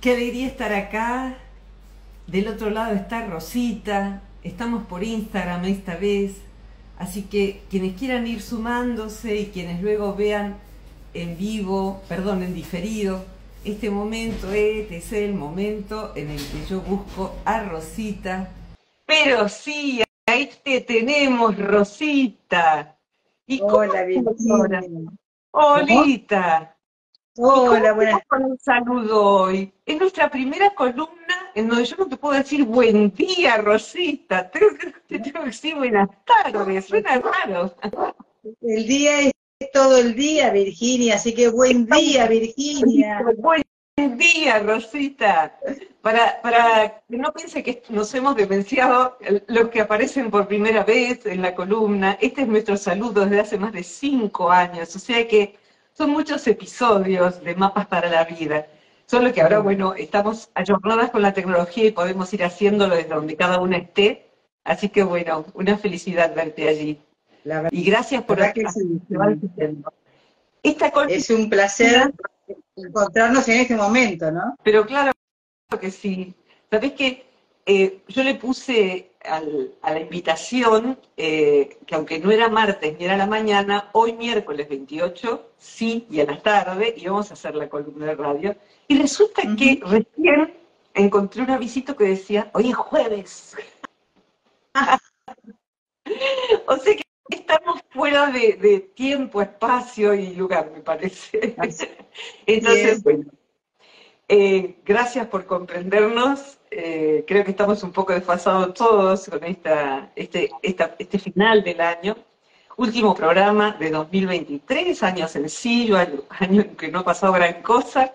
Qué alegría estar acá. Del otro lado está Rosita. Estamos por Instagram esta vez. Así que quienes quieran ir sumándose y quienes luego vean en vivo, perdón, en diferido, este momento es el momento en el que yo busco a Rosita. Pero sí, ahí te tenemos, Rosita. ¿Y cómo Hola, estás ahora? Virginia. ¿Cómo? Olita. ¿Y cómo Hola, buenas. estás con el saludo hoy? Es nuestra primera columna en donde yo no te puedo decir buen día, Rosita. Te tengo que decir buenas tardes. Suena raro. El día es todo el día, Virginia, así que buen día, Virginia. Buen día, Rosita. Para que no piense que nos hemos demenciado los que aparecen por primera vez en la columna, este es nuestro saludo desde hace más de 5 años, o sea que son muchos episodios de Mapas para la Vida. Solo que ahora, bueno, estamos ayornadas con la tecnología y podemos ir haciéndolo desde donde cada una esté. Así que, bueno, una felicidad verte allí. La Y gracias por verdad que hacer sí, que vas Virginia. diciendo. Esta Es un columna, placer encontrarnos en este momento, ¿no? pero claro que sí. Sabés que yo le puse a la invitación, que aunque no era martes ni era la mañana, hoy miércoles 28, sí, y a la tarde, íbamos a hacer la columna de radio. Y resulta que Ujú. recién encontré un avisito que decía, hoy es jueves. Ah, O sea que estamos fuera de tiempo, espacio y lugar, me parece. así Entonces, es. bueno. Gracias por comprendernos. Creo que estamos un poco desfasados todos con este final del año. Último programa de 2023, año sencillo, año en que no ha pasado gran cosa.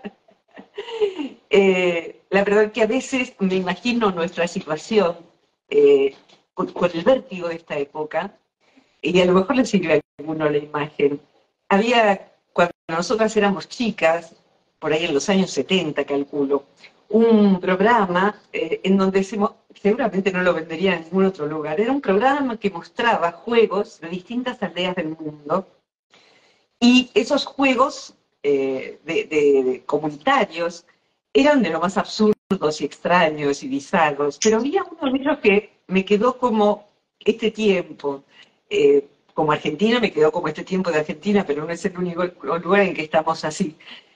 La verdad que a veces me imagino nuestra situación con el vértigo de esta época, y a lo mejor le sirve a alguno la imagen. Cuando nosotras éramos chicas, por ahí en los años 70, calculo, un programa en donde seguramente no lo vendería en ningún otro lugar. Era un programa que mostraba juegos de distintas aldeas del mundo y esos juegos de comunitarios eran de lo más absurdos y extraños y bizarros, pero había uno de ellos que me quedó como este tiempo. Como Argentina me quedó como este tiempo de Argentina, pero no es el único lugar en que estamos así.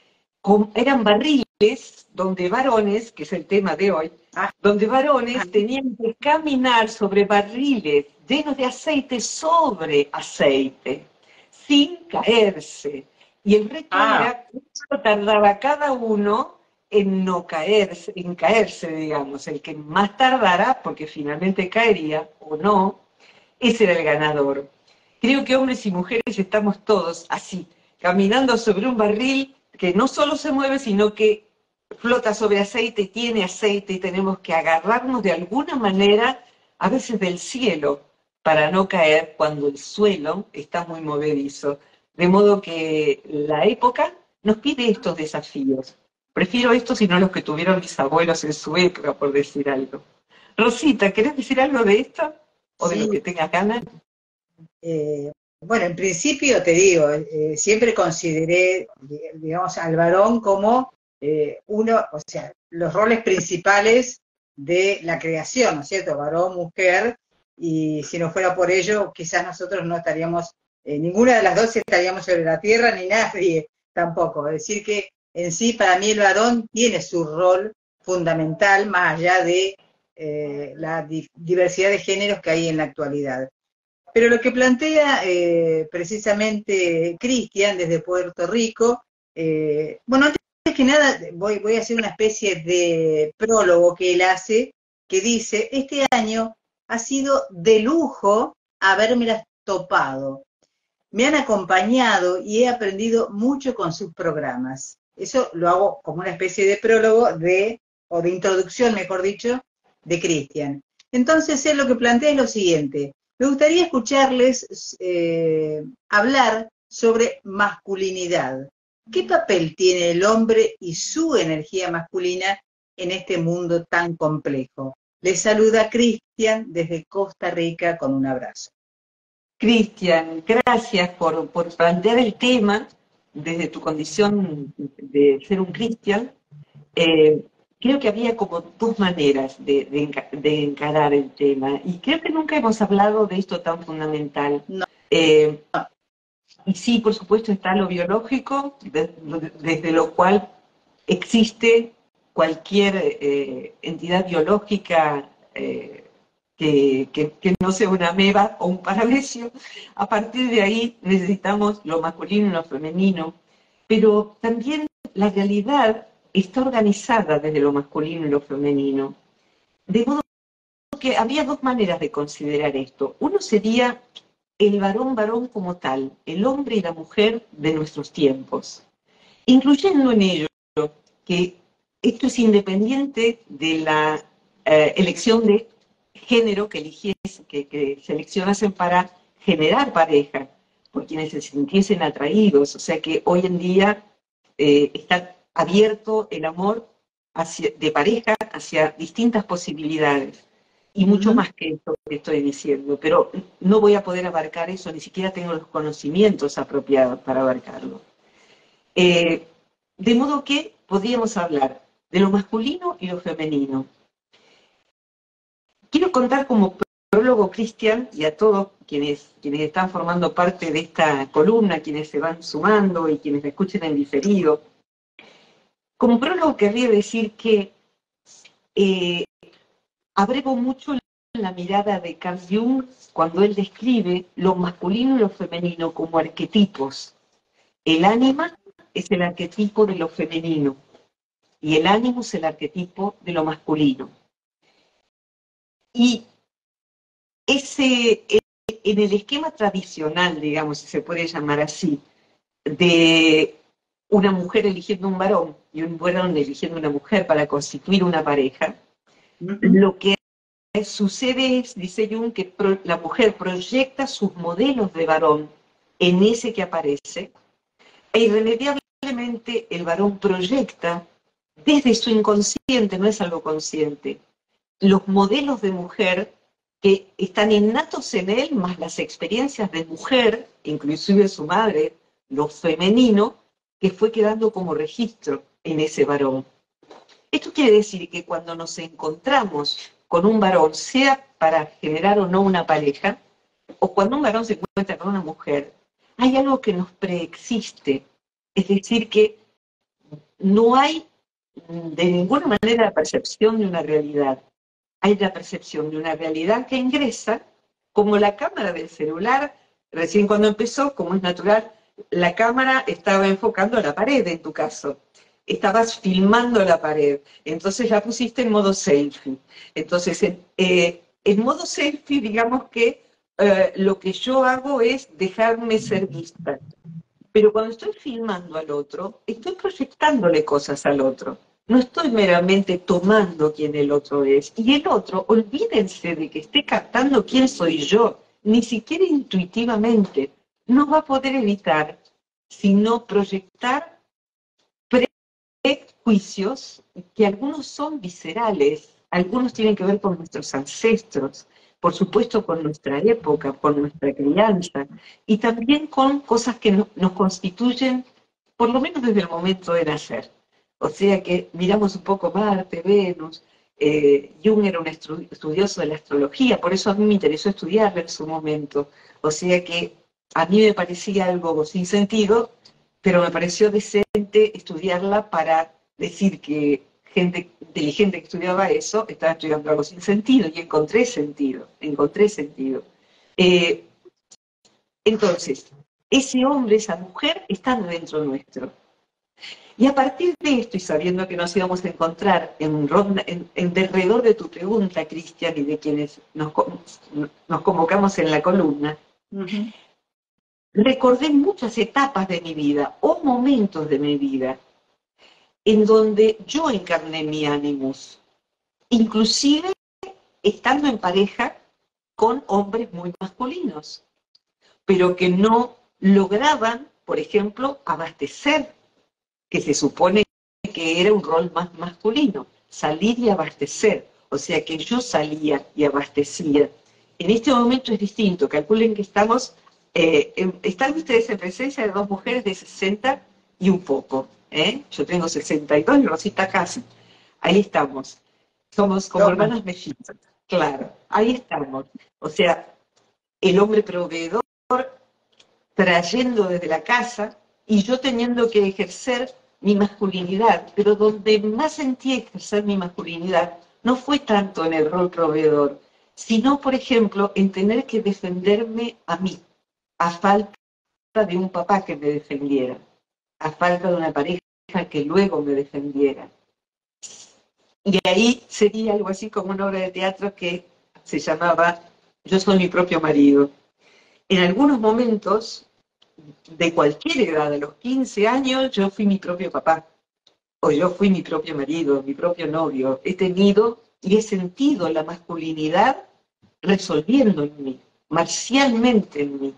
Eran barriles donde varones, que es el tema de hoy, Ah, donde ah, varones tenían que caminar sobre barriles llenos de aceite sobre aceite, sin caerse. Y el reto ah, era cuánto tardaba cada uno en no caerse, en caerse, digamos. El que más tardara, porque finalmente caería o no, ese era el ganador. Creo que hombres y mujeres estamos todos así, caminando sobre un barril que no solo se mueve, sino que flota sobre aceite, tiene aceite y tenemos que agarrarnos de alguna manera, a veces del cielo, para no caer cuando el suelo está muy movedizo. De modo que la época nos pide estos desafíos. Prefiero estos y no los que tuvieron mis abuelos en su época, por decir algo. Rosita, ¿querés decir algo de esto? ¿O de lo sí. que tengas ganas? eh, bueno, en principio te digo, siempre consideré, digamos, al varón como uno, o sea, los roles principales de la creación, ¿no es cierto? Varón, mujer, y si no fuera por ello, quizás nosotros no estaríamos, ninguna de las dos estaríamos sobre la tierra, ni nadie tampoco. Es decir, que en sí, para mí el varón tiene su rol fundamental, más allá de la diversidad de géneros que hay en la actualidad. Pero lo que plantea precisamente Cristian desde Puerto Rico, bueno, antes que nada voy a hacer una especie de prólogo que él hace, que dice, este año ha sido de lujo habérmelas topado. Me han acompañado y he aprendido mucho con sus programas. Eso lo hago como una especie de prólogo o de introducción, mejor dicho, de Cristian. Entonces, él lo que plantea es lo siguiente. Me gustaría escucharles hablar sobre masculinidad. ¿Qué papel tiene el hombre y su energía masculina en este mundo tan complejo? Les saluda Cristian desde Costa Rica con un abrazo. Cristian, gracias por plantear el tema desde tu condición de ser un cristian. creo que había como dos maneras de encarar el tema, y creo que nunca hemos hablado de esto tan fundamental. No. Y sí, por supuesto, está lo biológico, desde lo cual existe cualquier entidad biológica que no sea una ameba o un paramecio. A partir de ahí necesitamos lo masculino y lo femenino, pero también la realidad está organizada desde lo masculino y lo femenino. De modo que había dos maneras de considerar esto. Uno sería el varón como tal, el hombre y la mujer de nuestros tiempos, incluyendo en ello que esto es independiente de la elección de género que que seleccionasen para generar pareja, por quienes se sintiesen atraídos. O sea que hoy en día está abierto el amor de pareja hacia distintas posibilidades. Y mucho más que esto que estoy diciendo, pero no voy a poder abarcar eso, ni siquiera tengo los conocimientos apropiados para abarcarlo. De modo que podríamos hablar de lo masculino y lo femenino. Quiero contar como prólogo, Cristian, y a todos quienes están formando parte de esta columna, quienes se van sumando y quienes me escuchen en diferido. Como prólogo querría decir que abrego mucho la mirada de Carl Jung cuando él describe lo masculino y lo femenino como arquetipos. El ánima es el arquetipo de lo femenino y el ánimo es el arquetipo de lo masculino. Y en el esquema tradicional, digamos, si se puede llamar así, de una mujer eligiendo un varón y un varón eligiendo una mujer para constituir una pareja, lo que sucede es, dice Jung, que la mujer proyecta sus modelos de varón en ese que aparece, e irremediablemente el varón proyecta desde su inconsciente, no es algo consciente, los modelos de mujer que están innatos en él, más las experiencias de mujer, inclusive su madre, lo femenino, que fue quedando como registro en ese varón. Esto quiere decir que cuando nos encontramos con un varón, sea para generar o no una pareja, o cuando un varón se encuentra con una mujer, hay algo que nos preexiste. Es decir, que no hay de ninguna manera la percepción de una realidad. Hay la percepción de una realidad que ingresa, como la cámara del celular, recién cuando empezó, como es natural, la cámara estaba enfocando a la pared en tu caso. Estabas filmando la pared, entonces la pusiste en modo selfie. Entonces, en modo selfie, digamos que lo que yo hago es dejarme ser vista. Pero cuando estoy filmando al otro, estoy proyectándole cosas al otro. No estoy meramente tomando quién el otro es. Y el otro, olvídense de que esté captando quién soy yo, ni siquiera intuitivamente. No va a poder evitar sino proyectar prejuicios que algunos son viscerales, algunos tienen que ver con nuestros ancestros, por supuesto con nuestra época, con nuestra crianza, y también con cosas que nos constituyen, por lo menos desde el momento de nacer. O sea que miramos un poco Marte, Venus. Jung era un estudioso de la astrología, por eso a mí me interesó estudiarla en su momento. O sea que a mí me parecía algo sin sentido, pero me pareció decente estudiarla para decir que gente inteligente que estudiaba eso estaba estudiando algo sin sentido, y encontré sentido. Entonces, ese hombre, esa mujer, están dentro nuestro. Y a partir de esto, y sabiendo que nos íbamos a encontrar en alrededor de tu pregunta, Cristian, y de quienes nos convocamos en la columna, recordé muchas etapas de mi vida, o momentos de mi vida, en donde yo encarné mi ánimus, inclusive estando en pareja con hombres muy masculinos, pero que no lograban, por ejemplo, abastecer, que se supone que era un rol más masculino, salir y abastecer. O sea que yo salía y abastecía. En este momento es distinto. Calculen que están ustedes en presencia de dos mujeres de 60 y un poco. Yo tengo 62 y Rosita casi. ahí estamos. Somos como Toma. hermanas mellizas, claro, ahí estamos. O sea, el hombre proveedor trayendo desde la casa y yo teniendo que ejercer mi masculinidad, pero donde más sentí ejercer mi masculinidad no fue tanto en el rol proveedor, sino, por ejemplo, en tener que defenderme a mí, a falta de un papá que me defendiera, a falta de una pareja que luego me defendiera. Y ahí sería algo así como una obra de teatro que se llamaba Yo soy mi propio marido. En algunos momentos, de cualquier edad, a los 15 años, yo fui mi propio papá, o yo fui mi propio marido, mi propio novio. He tenido y he sentido la masculinidad resolviendo en mí, marcialmente en mí.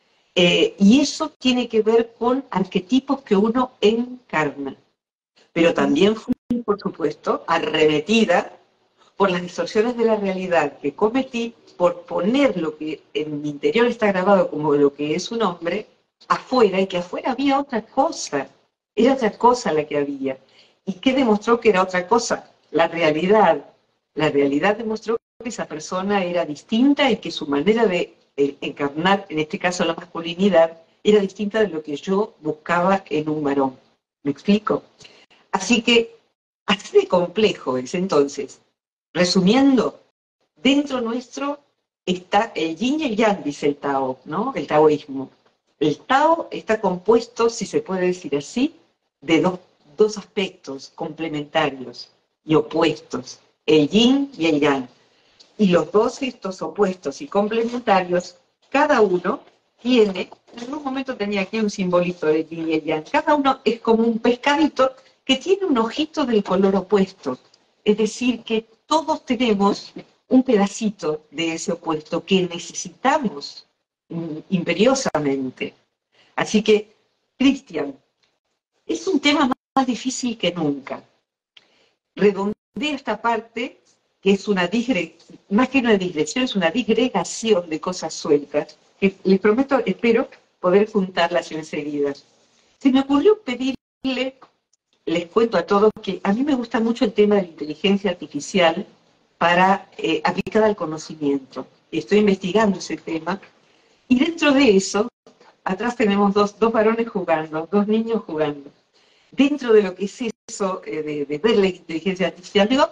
Y eso tiene que ver con arquetipos que uno encarna. Pero también fui, por supuesto, arremetida por las distorsiones de la realidad que cometí por poner lo que en mi interior está grabado como lo que es un hombre afuera, y que afuera había otra cosa, era otra cosa la que había. ¿Y qué demostró que era otra cosa? La realidad. La realidad demostró que esa persona era distinta y que su manera de encarnar, en este caso la masculinidad, era distinta de lo que yo buscaba en un varón. ¿Me explico? Así que, así de complejo es. Entonces, resumiendo, dentro nuestro está el yin y el yang, dice el Tao, ¿no? El taoísmo. El Tao está compuesto, si se puede decir así, de dos aspectos complementarios y opuestos, el yin y el yang. Y los dos estos opuestos y complementarios, cada uno tiene, en algún momento tenía aquí un simbolito de yin y yang, cada uno es como un pescadito que tiene un ojito del color opuesto. Es decir, que todos tenemos un pedacito de ese opuesto que necesitamos imperiosamente. Así que, Cristian, es un tema más difícil que nunca. Redondea esta parte, que es una más que una digresión, es una disgregación de cosas sueltas, que les prometo, espero poder juntarlas enseguida. Se me ocurrió pedirle, les cuento a todos, que a mí me gusta mucho el tema de la inteligencia artificial para aplicada al conocimiento. Estoy investigando ese tema, y dentro de eso, atrás tenemos dos varones jugando, dos niños jugando. Dentro de lo que es eso de ver la inteligencia artificial, digo,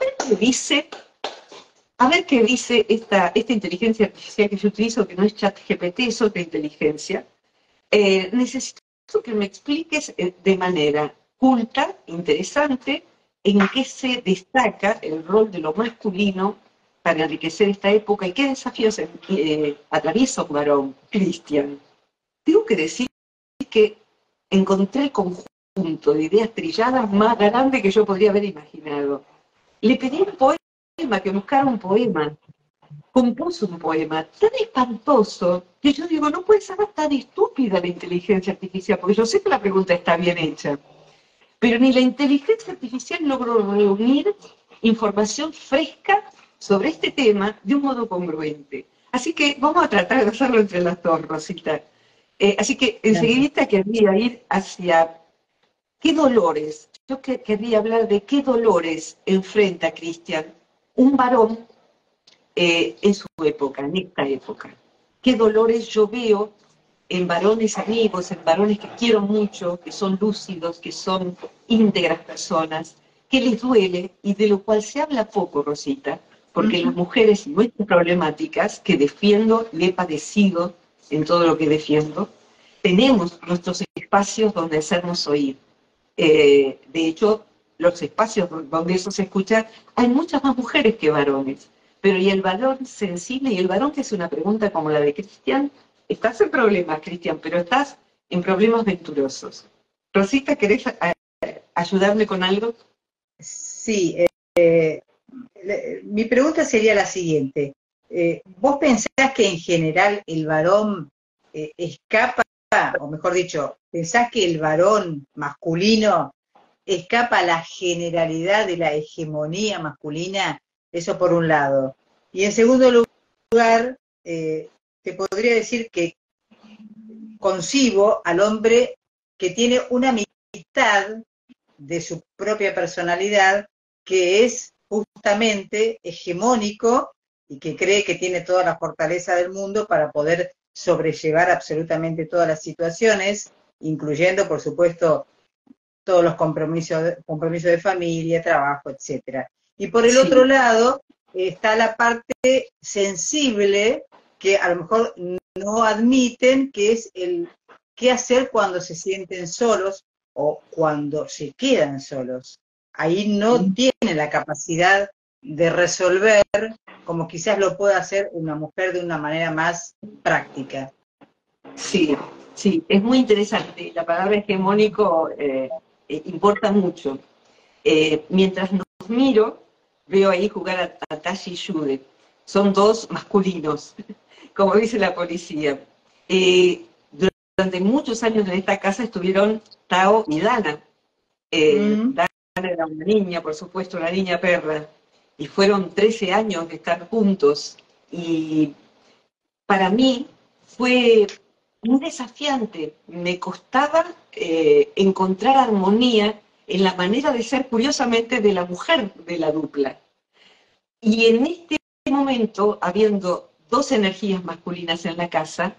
a ver qué dice esta inteligencia artificial que yo utilizo, que no es ChatGPT, es otra inteligencia. Necesito que me expliques de manera culta, interesante, en qué se destaca el rol de lo masculino para enriquecer esta época y qué desafíos atraviesa un varón, Cristian. Tengo que decir que encontré el conjunto de ideas trilladas más grande que yo podría haber imaginado. Le pedí un poema, que buscara un poema. Compuso un poema tan espantoso que yo digo, no puede ser tan estúpida la inteligencia artificial, porque yo sé que la pregunta está bien hecha, pero ni la inteligencia artificial logró reunir información fresca sobre este tema de un modo congruente. Así que vamos a tratar de hacerlo entre las dos, Rosita. Así que enseguida querría ir hacia qué dolores, yo querría hablar de qué dolores enfrenta Cristian un varón en su época, en esta época. Qué dolores yo veo en varones amigos, en varones que quiero mucho, que son lúcidos, que son íntegras personas, que les duele y de lo cual se habla poco, Rosita, porque las mujeres y nuestras problemáticas que defiendo y he padecido en todo lo que defiendo, tenemos nuestros espacios donde hacernos oír. De hecho, los espacios donde eso se escucha, hay muchas más mujeres que varones. Pero y el varón sensible, y el varón que hace una pregunta como la de Cristian, estás en problemas, Cristian, pero estás en problemas venturosos. Rosita, ¿querés ayudarme con algo? Sí, mi pregunta sería la siguiente. ¿Vos pensás que en general el varón escapa, o mejor dicho, pensás que el varón masculino escapa a la generalidad de la hegemonía masculina? Eso por un lado. Y en segundo lugar, te podría decir que concibo al hombre que tiene una mitad de su propia personalidad que es justamente hegemónico y que cree que tiene toda la fortaleza del mundo para poder sobrellevar absolutamente todas las situaciones, incluyendo, por supuesto, todos los compromisos de familia, trabajo, etcétera. Y por el otro Sí, lado está la parte sensible que a lo mejor no admiten, que es el qué hacer cuando se sienten solos o cuando se quedan solos. Ahí no tienen la capacidad de resolver como quizás lo pueda hacer una mujer de una manera más práctica. sí, sí, es muy interesante. La palabra hegemónico importa mucho. Mientras nos miro, veo ahí jugar a Tashi y Jude. Son dos masculinos, como dice la policía. Eh, Durante muchos años en esta casa estuvieron Tao y Dana. Mm, Dana era una niña, por supuesto, una niña perra. Y fueron 13 años de estar juntos. Y para mí fue muy desafiante. Me costaba encontrar armonía en la manera de ser, curiosamente, de la mujer de la dupla. Y en este momento, habiendo dos energías masculinas en la casa,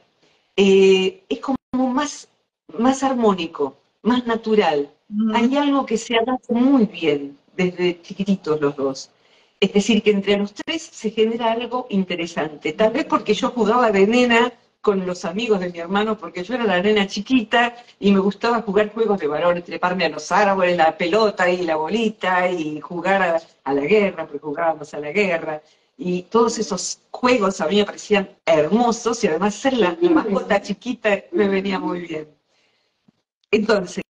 es como más armónico, más natural. Hay mm. algo que se adapta muy bien desde chiquititos los dos. Es decir, que entre los tres se genera algo interesante. Tal vez porque yo jugaba de nena con los amigos de mi hermano, porque yo era la nena chiquita y me gustaba jugar juegos de varones, treparme a los árboles, la pelota y la bolita y jugar a la guerra, porque jugábamos a la guerra. Y todos esos juegos a mí me parecían hermosos y además ser la mascota chiquita me venía muy bien. Entonces,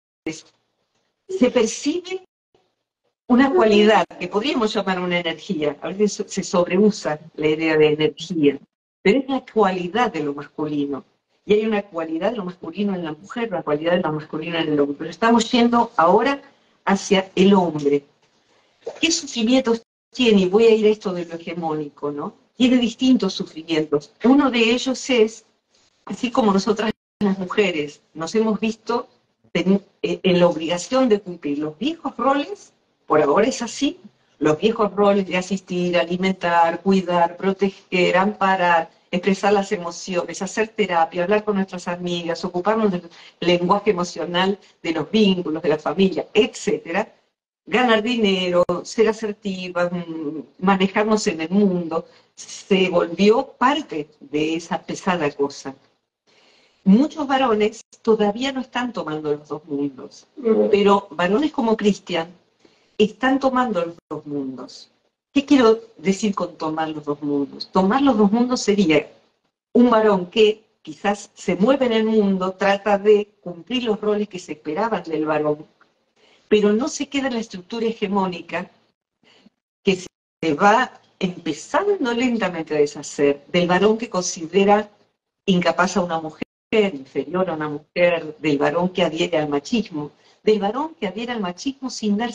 se percibe una cualidad que podríamos llamar una energía, a veces se sobreusa la idea de energía, pero es la cualidad de lo masculino. Y hay una cualidad de lo masculino en la mujer, una cualidad de lo masculino en el hombre. Pero estamos yendo ahora hacia el hombre. ¿Qué sufrimientos tiene? Y voy a ir a esto de lo hegemónico, ¿no? Tiene distintos sufrimientos. Uno de ellos es, así como nosotras las mujeres nos hemos visto en la obligación de cumplir los viejos roles, por ahora es así, los viejos roles de asistir, alimentar, cuidar, proteger, amparar, expresar las emociones, hacer terapia, hablar con nuestras amigas, ocuparnos del lenguaje emocional de los vínculos, de la familia, etcétera, ganar dinero, ser asertivas, manejarnos en el mundo, se volvió parte de esa pesada cosa. Muchos varones todavía no están tomando los dos mundos, pero varones como Cristian están tomando los dos mundos. ¿Qué quiero decir con tomar los dos mundos? Tomar los dos mundos sería un varón que quizás se mueve en el mundo, trata de cumplir los roles que se esperaban del varón, pero no se queda en la estructura hegemónica que se va empezando lentamente a deshacer del varón que considera incapaz a una mujer, inferior a una mujer, del varón que adhiere al machismo, del varón que adhiere al machismo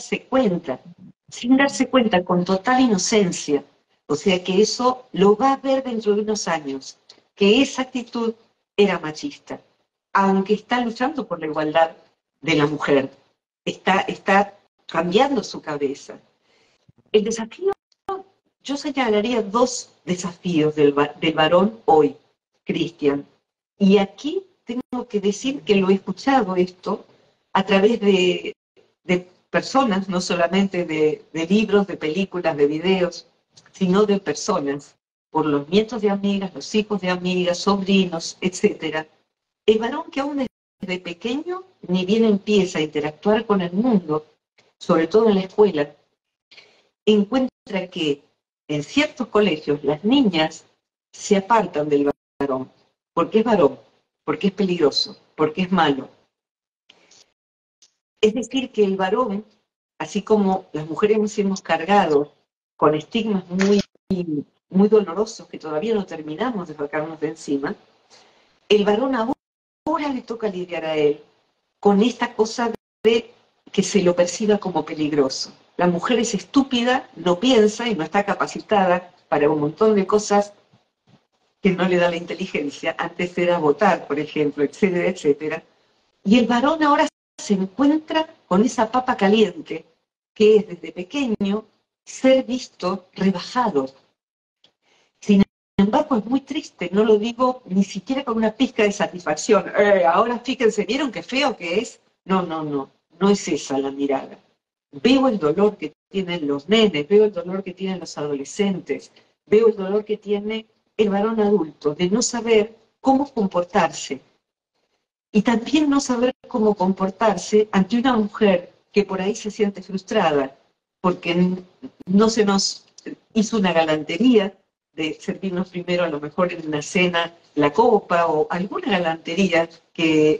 sin darse cuenta, con total inocencia. O sea que eso lo va a ver dentro de unos años, que esa actitud era machista, aunque está luchando por la igualdad de la mujer, está cambiando su cabeza. El desafío, yo señalaría dos desafíos del varón hoy, Cristian. Y aquí tengo que decir que lo he escuchado esto a través de personas, no solamente de libros, de películas, de videos, sino de personas, por los nietos de amigas, los hijos de amigas, sobrinos, etcétera. El varón que aún desde pequeño ni bien empieza a interactuar con el mundo, sobre todo en la escuela, encuentra que en ciertos colegios las niñas se apartan del varón, porque es peligroso, porque es malo. Es decir, que el varón, así como las mujeres nos hemos cargado con estigmas muy dolorosos que todavía no terminamos de sacarnos de encima, el varón ahora le toca lidiar a él con esta cosa de que se lo perciba como peligroso. La mujer es estúpida, no piensa y no está capacitada para un montón de cosas que no le da la inteligencia. Antes era votar, por ejemplo, etcétera, etcétera. Y el varón ahora se encuentra con esa papa caliente que es desde pequeño ser visto rebajado. Sin embargo, es muy triste, no lo digo ni siquiera con una pizca de satisfacción. Ahora fíjense, ¿vieron qué feo que es? No, no, no, no es esa la mirada. Veo el dolor que tienen los nenes, veo el dolor que tienen los adolescentes, veo el dolor que tiene el varón adulto de no saber cómo comportarse. Y también no saber cómo comportarse ante una mujer que por ahí se siente frustrada, porque no se nos hizo una galantería de servirnos primero a lo mejor en una cena la copa o alguna galantería que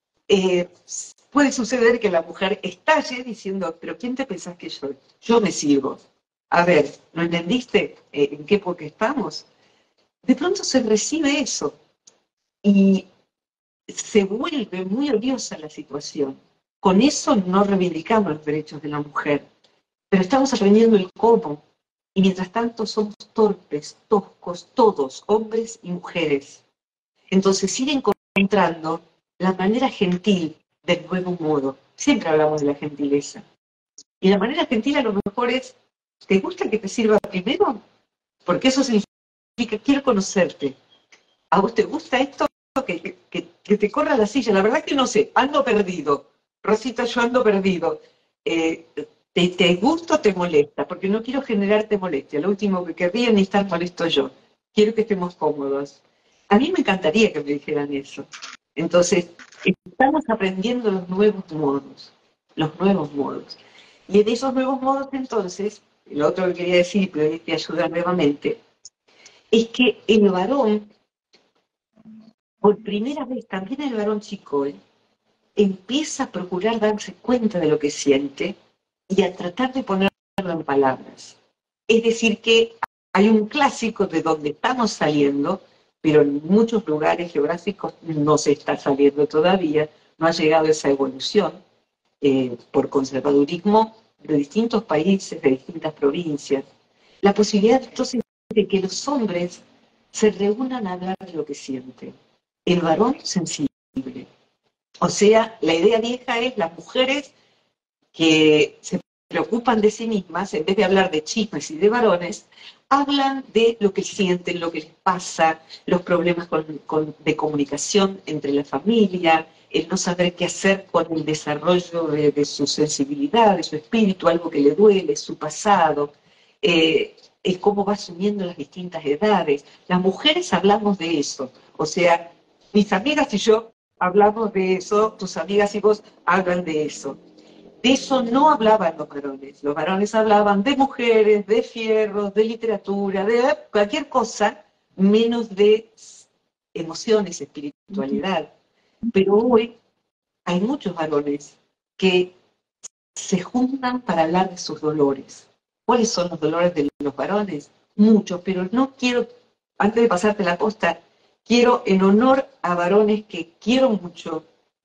puede suceder que la mujer estalle diciendo, pero ¿quién te pensás que soy? Yo me sirvo. A ver, ¿no entendiste en qué época estamos? De pronto se recibe eso y se vuelve muy odiosa la situación. Con eso no reivindicamos los derechos de la mujer, pero estamos aprendiendo el cómo. Y mientras tanto somos torpes, toscos, todos, hombres y mujeres. Entonces ir encontrando la manera gentil del nuevo modo. Siempre hablamos de la gentileza. Y la manera gentil a lo mejor es, ¿te gusta que te sirva primero? Porque eso significa, quiero conocerte. ¿A vos te gusta esto? Que te corra la silla. La verdad que no sé, ando perdido. Rosita, yo ando perdido. ¿Te gusta o te molesta? Porque no quiero generarte molestia. Lo último que querría ni estar molesto yo. Quiero que estemos cómodos. A mí me encantaría que me dijeran eso. Entonces, estamos aprendiendo los nuevos modos. Los nuevos modos. Y en esos nuevos modos, entonces, lo otro que quería decir, pero te ayudar nuevamente, es que el varón, por primera vez, también el varón chico, empieza a procurar darse cuenta de lo que siente y a tratar de ponerlo en palabras. Es decir, que hay un clásico de donde estamos saliendo, pero en muchos lugares geográficos no se está saliendo todavía, no ha llegado esa evolución por conservadurismo de distintos países, de distintas provincias. La posibilidad entonces de que los hombres se reúnan a hablar de lo que sienten. El varón sensible. O sea, la idea vieja es las mujeres que se preocupan de sí mismas, en vez de hablar de chismes y de varones, hablan de lo que sienten, lo que les pasa, los problemas de comunicación entre la familia, el no saber qué hacer con el desarrollo de su sensibilidad, de su espíritu, algo que le duele, su pasado, es cómo va asumiendo las distintas edades. Las mujeres hablamos de eso, o sea, mis amigas y yo hablamos de eso, tus amigas y vos hablan de eso. De eso no hablaban los varones. Los varones hablaban de mujeres, de fierros, de literatura, de cualquier cosa, menos de emociones, espiritualidad. Pero hoy hay muchos varones que se juntan para hablar de sus dolores. ¿Cuáles son los dolores de los varones? Muchos, pero no quiero, antes de pasarte la posta, quiero en honor a varones que quiero mucho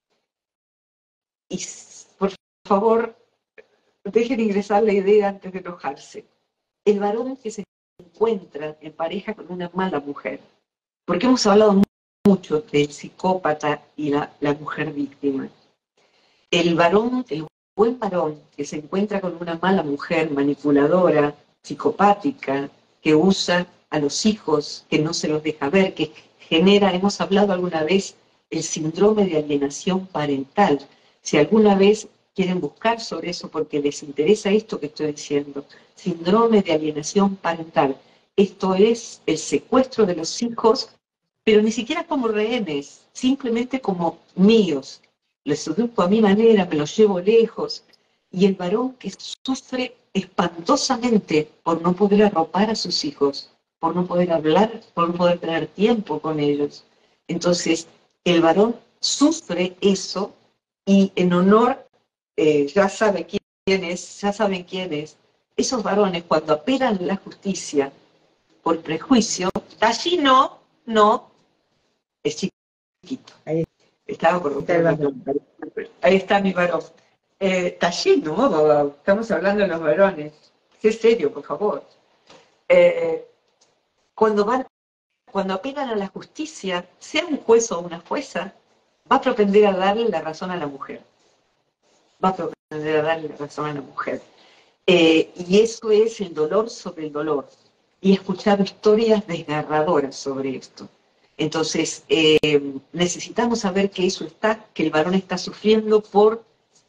y por favor, dejen ingresar la idea antes de enojarse. El varón que se encuentra en pareja con una mala mujer, porque hemos hablado mucho del psicópata y la mujer víctima. El varón, el buen varón que se encuentra con una mala mujer manipuladora, psicopática, que usa a los hijos, que no se los deja ver, que genera, hemos hablado alguna vez, el síndrome de alienación parental. Si alguna vez quieren buscar sobre eso porque les interesa esto que estoy diciendo, síndrome de alienación parental. Esto es el secuestro de los hijos, pero ni siquiera como rehenes, simplemente como míos. Les educo a mi manera, me los llevo lejos. Y el varón que sufre espantosamente por no poder arropar a sus hijos, por no poder hablar, por no poder tener tiempo con ellos. Entonces, el varón sufre eso y en honor, ya saben quién es, ya saben quién es. Esos varones cuando apelan a la justicia por prejuicio, allí no, es chiquito. Ahí Estaba por está el varón. ahí está mi varón. Está lleno, estamos hablando de los varones. Sé serio, por favor. Eh, cuando apelan a la justicia, sea un juez o una jueza, va a propender a darle la razón a la mujer. Va a propender a darle la razón a la mujer. Y eso es el dolor sobre el dolor. Y he escuchado historias desgarradoras sobre esto. Entonces, necesitamos saber que eso está, que el varón está sufriendo por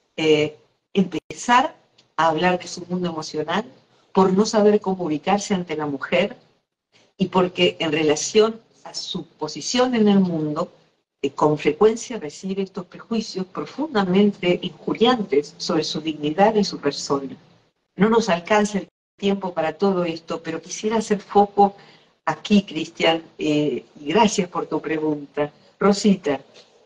empezar a hablar de su mundo emocional, por no saber cómo ubicarse ante la mujer y porque en relación a su posición en el mundo, con frecuencia recibe estos prejuicios profundamente injuriantes sobre su dignidad y su persona. No nos alcanza el tiempo para todo esto, pero quisiera hacer foco aquí, Cristian, y gracias por tu pregunta. Rosita.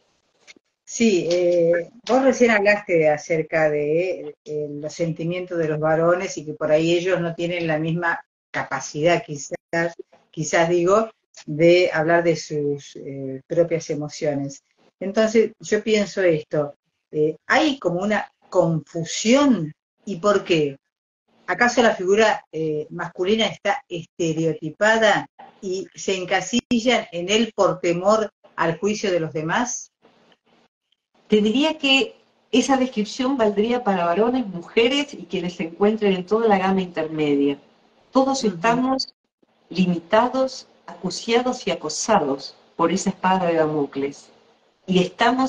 Sí, vos recién hablaste acerca de los sentimientos de los varones y que por ahí ellos no tienen la misma capacidad, quizás digo, de hablar de sus propias emociones. Entonces, yo pienso esto, hay como una confusión, ¿y por qué? ¿Acaso la figura masculina está estereotipada y se encasillan en él por temor al juicio de los demás? Te diría que esa descripción valdría para varones, mujeres y quienes se encuentren en toda la gama intermedia. Todos estamos limitados, acuciados y acosados por esa espada de Damocles. Y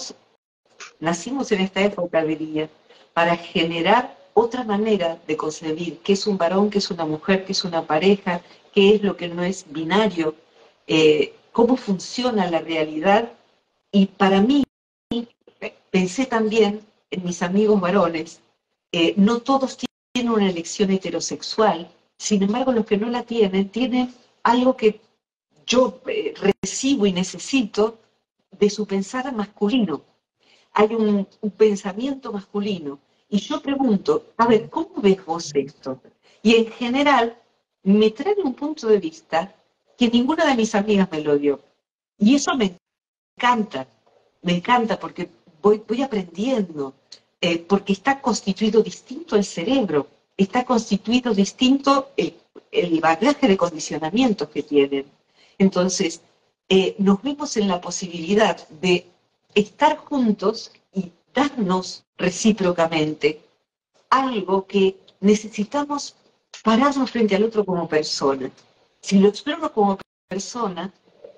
nacimos en esta época, diría, para generar otra manera de concebir qué es un varón, qué es una mujer, qué es una pareja, qué es lo que no es binario, cómo funciona la realidad. Y para mí, pensé también en mis amigos varones, no todos tienen una elección heterosexual, sin embargo los que no la tienen algo que yo recibo y necesito de su pensar masculino. Hay un pensamiento masculino. Y yo pregunto, a ver, ¿cómo ves vos esto? Y en general me trae un punto de vista que ninguna de mis amigas me lo dio. Y eso encanta, me encanta porque voy aprendiendo, porque está constituido distinto el cerebro, está constituido distinto el bagaje de condicionamientos que tienen. Entonces, nos vemos en la posibilidad de estar juntos y darnos recíprocamente algo que necesitamos pararnos frente al otro como persona. Si lo exploro como persona,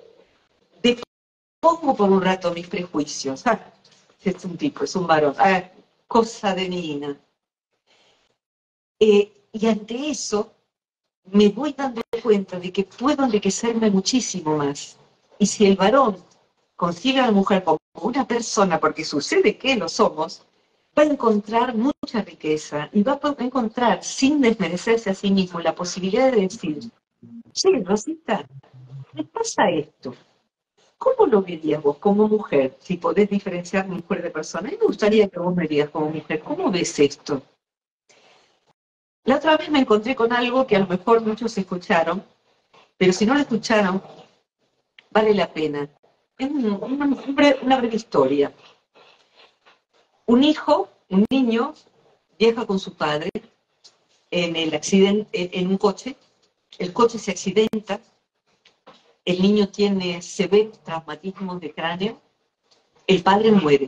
pongo por un rato mis prejuicios. Es un tipo, es un varón. Cosa de niña. Y ante eso me voy dando cuenta de que puedo enriquecerme muchísimo más. Y si el varón consigue a la mujer como una persona, porque sucede que lo somos, va a encontrar mucha riqueza y va a encontrar, sin desmerecerse a sí mismo, la posibilidad de decir, sí, Rosita, me pasa esto. ¿Cómo lo verías vos como mujer? Si podés diferenciar mujer de persona. A mí me gustaría que vos me digas como mujer, ¿cómo ves esto? La otra vez me encontré con algo que a lo mejor muchos escucharon, pero si no lo escucharon, vale la pena. Es una breve historia. Un niño, viaja con su padre en el accidente, en un coche. El coche se accidenta. El niño tiene severos traumatismos de cráneo. El padre muere.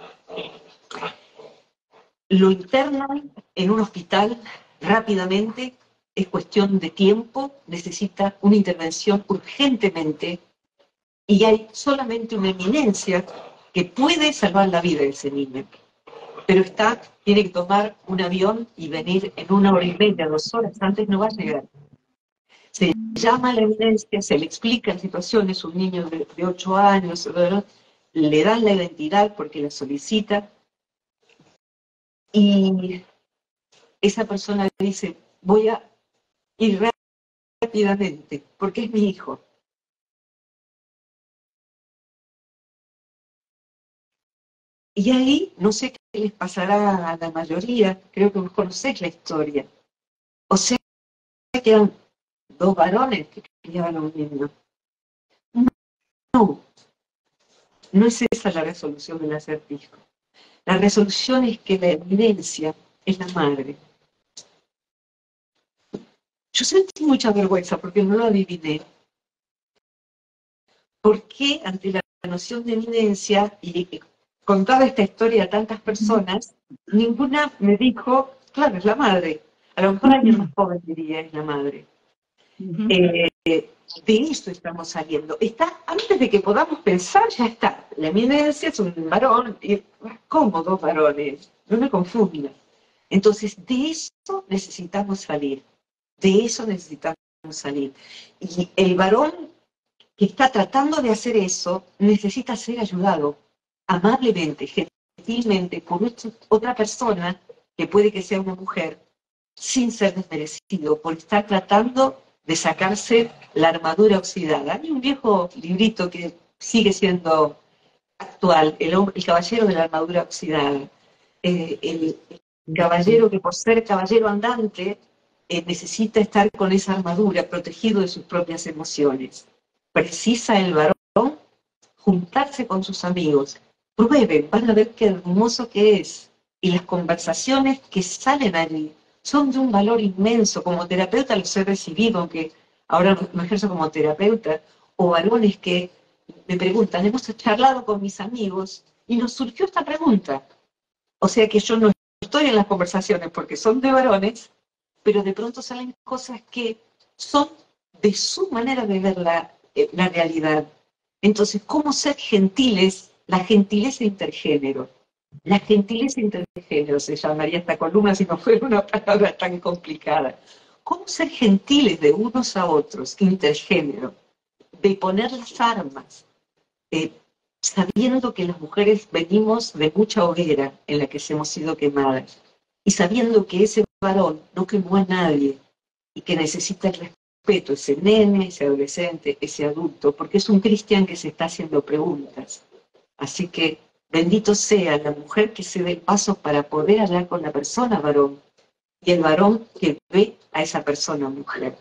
Lo internan en un hospital rápidamente, es cuestión de tiempo, necesita una intervención urgentemente y hay solamente una eminencia que puede salvar la vida de ese niño. Pero tiene que tomar un avión y venir en 1 hora y media, 2 horas, antes no va a llegar. Se llama a la eminencia, se le explica la situación, es un niño de 8 años, le dan la identidad porque la solicita y esa persona dice, voy a ir rápidamente, porque es mi hijo. Y ahí, no sé qué les pasará a la mayoría, creo que vos conocés la historia. O sea, que eran 2 varones que criaban a un niño. No, no es esa la resolución del acertijo. La resolución es que la evidencia es la madre. Yo sentí mucha vergüenza porque no lo adiviné. ¿Por qué ante la noción de evidencia y contaba esta historia a tantas personas, ninguna me dijo, claro, es la madre? A lo mejor alguien más joven diría, es la madre. Ujú. De eso estamos saliendo. Está, antes de que podamos pensar, ya está. La eminencia es un varón, y ¿cómo dos varones? No me confunda. Entonces, de eso necesitamos salir. De eso necesitamos salir. Y el varón que está tratando de hacer eso necesita ser ayudado amablemente, gentilmente, por otra persona, que puede que sea una mujer, sin ser desmerecido, por estar tratando de sacarse la armadura oxidada. Hay un viejo librito que sigue siendo actual, el caballero de la armadura oxidada. El caballero que por ser caballero andante necesita estar con esa armadura, protegido de sus propias emociones. Precisa el varón juntarse con sus amigos. Prueben, van a ver qué hermoso que es. Y las conversaciones que salen allí son de un valor inmenso. Como terapeuta los he recibido, aunque ahora no ejerzo como terapeuta, o varones que me preguntan, hemos charlado con mis amigos y nos surgió esta pregunta. O sea que yo no estoy en las conversaciones porque son de varones, pero de pronto salen cosas que son de su manera de ver la realidad. Entonces, ¿cómo ser gentiles? La gentileza intergénero. La gentileza intergénero se llamaría esta columna si no fuera una palabra tan complicada. ¿Cómo ser gentiles de unos a otros, intergénero? De poner las armas, eh, sabiendo que las mujeres venimos de mucha hoguera en la que hemos sido quemadas, y sabiendo que ese varón no quemó a nadie y que necesita el respeto, ese nene, ese adolescente, ese adulto, porque es un cristiano que se está haciendo preguntas. Así que bendito sea la mujer que se dé el paso para poder hablar con la persona varón y el varón que ve a esa persona mujer.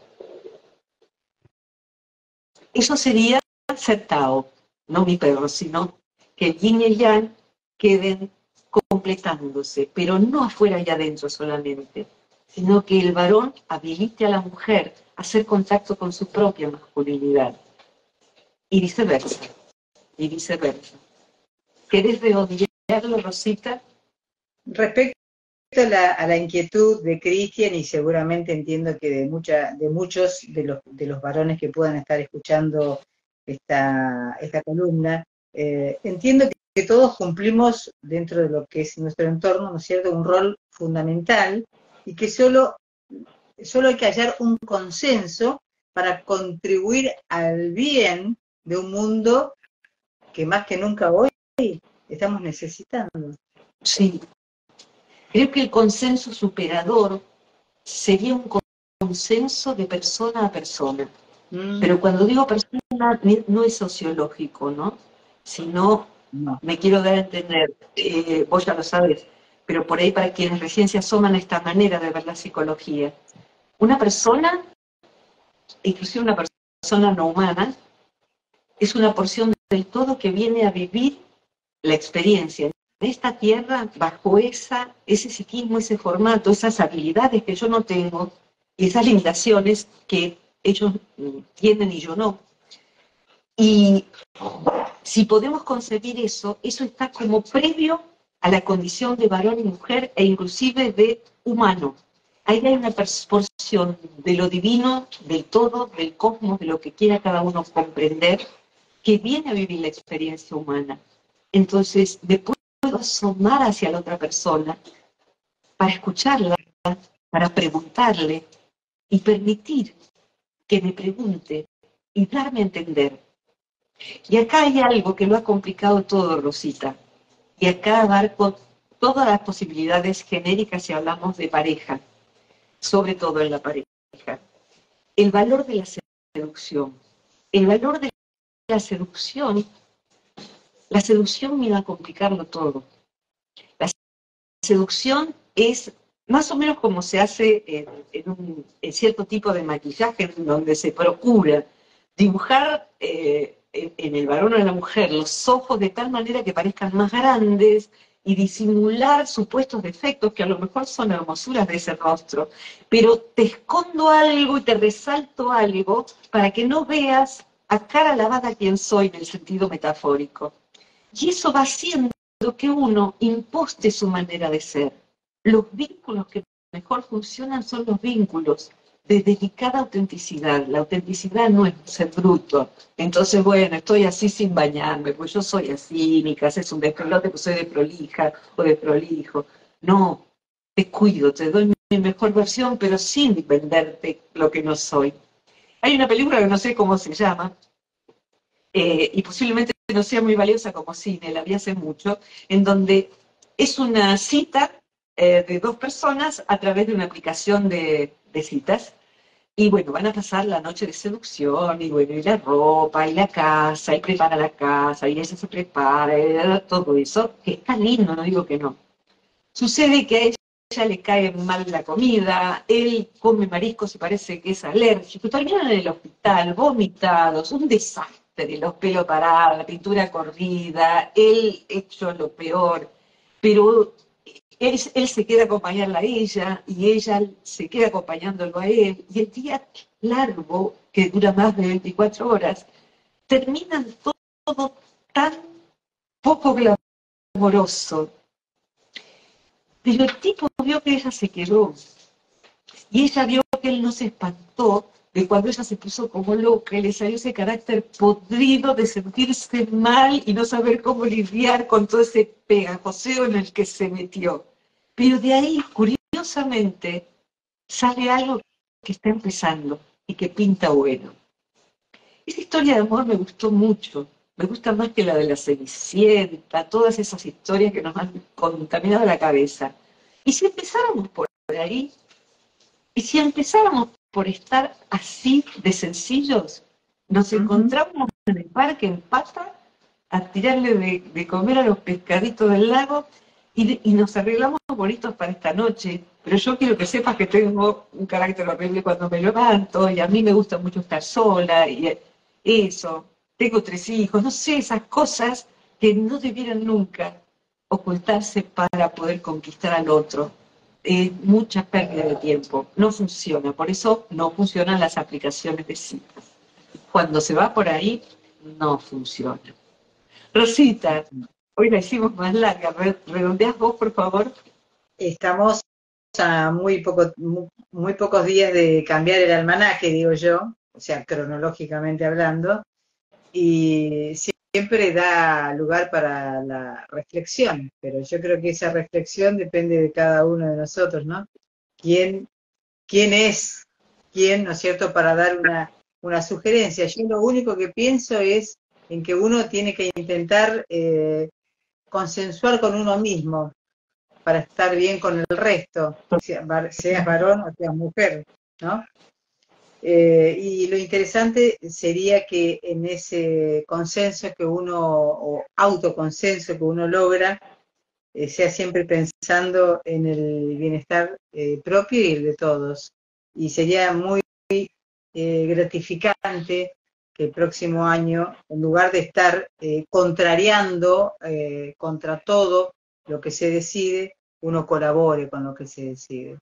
Eso sería ser Tao, no mi perro, sino que el yin y el yang queden completándose, pero no afuera y adentro solamente, sino que el varón habilite a la mujer a hacer contacto con su propia masculinidad, y viceversa, y viceversa. ¿Querés redondearlo, Rosita? Respecto a la inquietud de Cristian, y seguramente entiendo que de muchos de los varones que puedan estar escuchando esta columna, entiendo que todos cumplimos dentro de lo que es nuestro entorno, ¿no es cierto?, un rol fundamental, y que solo hay que hallar un consenso para contribuir al bien de un mundo que más que nunca hoy estamos necesitando. Sí. Creo que el consenso superador sería un consenso de persona a persona. Pero cuando digo persona, no es sociológico, ¿no? Sino, No. me quiero dar a entender, vos ya lo sabes, pero por ahí para quienes recién se asoman a esta manera de ver la psicología, una persona, inclusive una persona no humana, es una porción del todo que viene a vivir la experiencia en esta tierra bajo ese psiquismo, ese formato, esas habilidades que yo no tengo y esas limitaciones que ellos tienen y yo no. Y si podemos concebir eso, eso está como previo a la condición de varón y mujer e inclusive de humano. Ahí hay una porción de lo divino, del todo, del cosmos, de lo que quiera cada uno comprender, que viene a vivir la experiencia humana. Entonces, me puedo asomar hacia la otra persona para escucharla, para preguntarle y permitir que me pregunte y darme a entender. Y acá hay algo que lo ha complicado todo, Rosita. Y acá abarco todas las posibilidades genéricas si hablamos de pareja, sobre todo en la pareja. El valor de la seducción. El valor de la seducción viene a complicarlo todo. La seducción es más o menos como se hace en cierto tipo de maquillaje, en donde se procura dibujar en el varón o en la mujer los ojos de tal manera que parezcan más grandes y disimular supuestos defectos que a lo mejor son hermosuras de ese rostro, pero te escondo algo y te resalto algo para que no veas a cara lavada quién soy en el sentido metafórico. Y eso va haciendo que uno imposte su manera de ser. Los vínculos que mejor funcionan son los vínculos de dedicada autenticidad. La autenticidad no es ser bruto. Entonces, bueno, estoy así sin bañarme, pues yo soy así, mi casa es un despelote, pues soy de prolija o de prolijo. No, te cuido, te doy mi mejor versión, pero sin venderte lo que no soy. Hay una película que no sé cómo se llama, y posiblemente no sea muy valiosa como cine, la vi hace mucho, en donde es una cita de dos personas a través de una aplicación de citas. Y bueno, van a pasar la noche de seducción, y bueno, y la ropa, y la casa, y prepara la casa, y ella se prepara, y todo eso, que está lindo, no digo que no. Sucede que a ella le cae mal la comida, él come mariscos y parece que es alérgico, terminan en el hospital, vomitados, un desastre, los pelos parados, la pintura corrida, él hecho lo peor, pero él se queda acompañarla a ella y ella se queda acompañándolo a él, y el día largo, que dura más de 24 horas, termina todo tan poco glamoroso. Pero el tipo vio que ella se quedó, y ella vio que él no se espantó de cuando ella se puso como loca y le salió ese carácter podrido de sentirse mal y no saber cómo lidiar con todo ese pegajoseo en el que se metió. Pero de ahí, curiosamente, sale algo que está empezando y que pinta bueno. Esa historia de amor me gustó mucho, me gusta más que la de la Cenicienta, todas esas historias que nos han contaminado la cabeza. Y si empezáramos por ahí, y si empezáramos por estar así de sencillos, nos encontramos en el parque en pata a tirarle de comer a los pescaditos del lago y nos arreglamos bonitos para esta noche. Pero yo quiero que sepas que tengo un carácter horrible cuando me levanto, y a mí me gusta mucho estar sola, y eso. Tengo 3 hijos, no sé, esas cosas que no debieran nunca ocultarse para poder conquistar al otro. Mucha pérdida de tiempo, no funciona, por eso no funcionan las aplicaciones de citas. Cuando se va por ahí, no funciona. Rosita, hoy la hicimos más larga, redondeás vos, por favor. Estamos a muy pocos días de cambiar el almanaque, digo yo, o sea, cronológicamente hablando, y siempre da lugar para la reflexión, pero yo creo que esa reflexión depende de cada uno de nosotros, ¿no? ¿Quién, quién es quién, ¿no es cierto?, para dar una sugerencia? Yo lo único que pienso es en que uno tiene que intentar consensuar con uno mismo para estar bien con el resto, seas varón o seas mujer, ¿no? Y lo interesante sería que en ese consenso que uno, o autoconsenso que uno logra, sea siempre pensando en el bienestar propio y el de todos. Y sería muy gratificante que el próximo año, en lugar de estar contrariando contra todo lo que se decide, uno colabore con lo que se decide.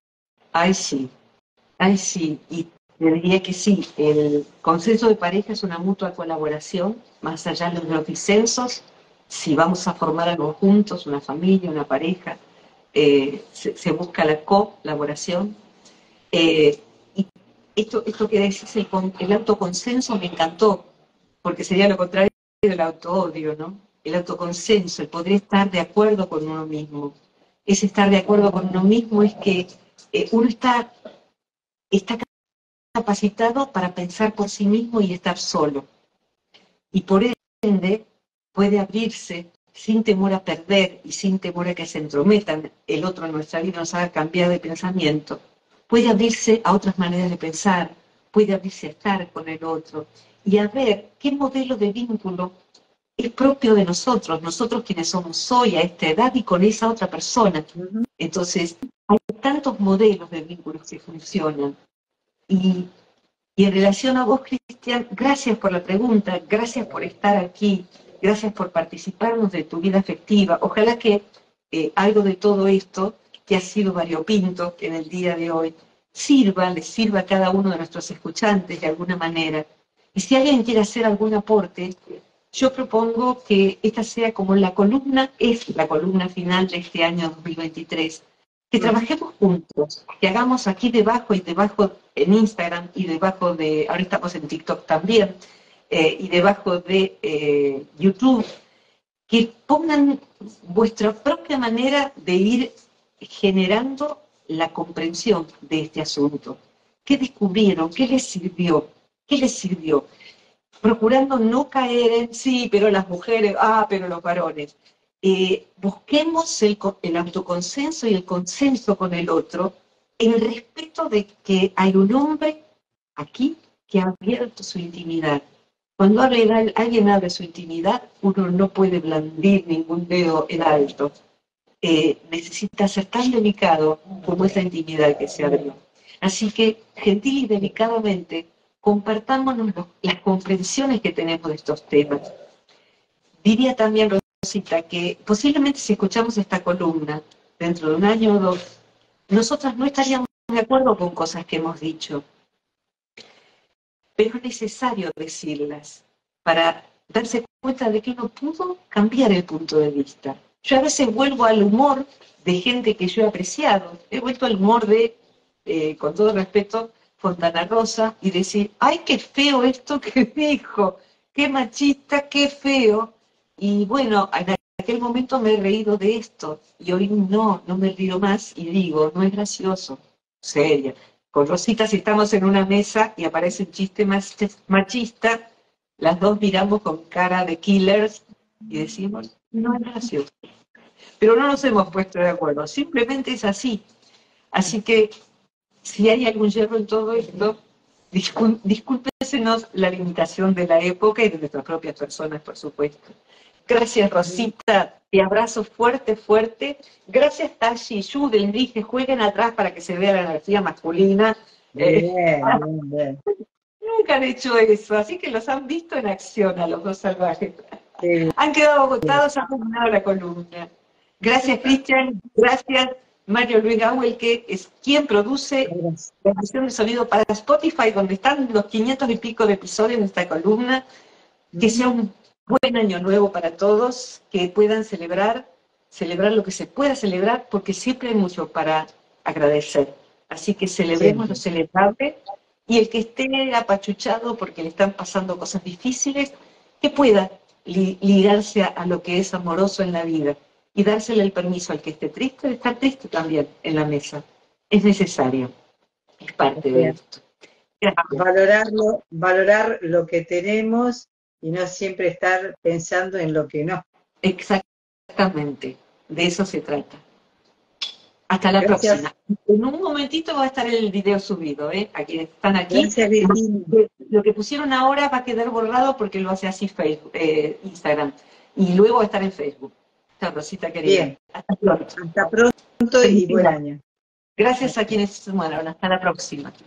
Ay sí, y te diría que sí, el consenso de pareja es una mutua colaboración, más allá de los disensos. Si vamos a formar algo juntos, una familia, una pareja, se busca la colaboración. Y esto que decís, el autoconsenso me encantó, porque sería lo contrario del autoodio, ¿no? El autoconsenso, el poder estar de acuerdo con uno mismo. Ese estar de acuerdo con uno mismo es que uno está capacitado para pensar por sí mismo y estar solo. Y por ende puede abrirse sin temor a perder y sin temor a que se entrometan el otro en nuestra vida, nos haga cambiar de pensamiento. Puede abrirse a otras maneras de pensar, puede abrirse a estar con el otro y a ver qué modelo de vínculo es propio de nosotros quienes somos hoy a esta edad y con esa otra persona. Entonces, hay tantos modelos de vínculos que funcionan. Y en relación a vos, Cristian, gracias por la pregunta, gracias por estar aquí, gracias por participarnos de tu vida afectiva. Ojalá que algo de todo esto, que ha sido variopinto en el día de hoy, les sirva a cada uno de nuestros escuchantes de alguna manera. Y si alguien quiere hacer algún aporte, yo propongo que esta sea como es la columna final de este año 2023, que trabajemos juntos, que hagamos aquí debajo y debajo en Instagram y debajo de, ahora estamos en TikTok también, y debajo de YouTube, que pongan vuestra propia manera de ir generando la comprensión de este asunto. ¿Qué descubrieron? ¿Qué les sirvió? ¿Qué les sirvió? Procurando no caer en sí, pero las mujeres, pero los varones. Busquemos el autoconsenso y el consenso con el otro, en el respeto de que hay un hombre aquí que ha abierto su intimidad. Cuando alguien abre su intimidad, uno no puede blandir ningún dedo en alto. Necesita ser tan delicado como esa intimidad que se abrió. Así que, gentil y delicadamente, compartámonos las comprensiones que tenemos de estos temas. Diría también, Rosita, que posiblemente si escuchamos esta columna dentro de un año o dos, nosotras no estaríamos de acuerdo con cosas que hemos dicho, pero es necesario decirlas para darse cuenta de que uno pudo cambiar el punto de vista. Yo a veces vuelvo al humor de gente que yo he apreciado, he vuelto al humor de, con todo respeto, Fontana Rosa, y decir, ¡ay, qué feo esto que dijo! ¡Qué machista, qué feo! Y bueno, en aquel momento me he reído de esto, y hoy no me río más, y digo, no es gracioso, serio. Con Rosita, si estamos en una mesa y aparece un chiste machista, las dos miramos con cara de killers y decimos, no es gracioso. Pero no nos hemos puesto de acuerdo, simplemente es así. Así que, si hay algún yerro en todo esto, discúlpesenos la limitación de la época y de nuestras propias personas, por supuesto. Gracias, Rosita. Te abrazo fuerte, fuerte. Gracias, Tashi y Jude. Les dije, jueguen atrás para que se vea la energía masculina. Bien. Nunca han hecho eso, así que los han visto en acción a los dos salvajes. Sí. Han quedado agotados, han terminado la columna. Gracias, Cristian. Gracias, Mario Luis Gawel, que es quien produce la edición de sonido para Spotify, donde están los 500 y pico de episodios de esta columna. Que sea un buen año nuevo para todos, que puedan celebrar lo que se pueda celebrar, porque siempre hay mucho para agradecer. Así que celebremos lo celebrable, y el que esté apachuchado porque le están pasando cosas difíciles, que pueda ligarse a lo que es amoroso en la vida y dársele el permiso al que esté triste de estar triste también en la mesa. Es necesario, es parte de esto. Valorar lo que tenemos y no siempre estar pensando en lo que no. Exactamente, de eso se trata. Hasta la próxima. En un momentito va a estar el video subido, a quienes están aquí. Gracias, Virginia. Lo que pusieron ahora va a quedar borrado porque lo hace así Facebook, Instagram. Y luego va a estar en Facebook. Chao, Rosita querida. Bien. Hasta pronto. Hasta pronto y buen año. Gracias a quienes se sumaron. Hasta la próxima.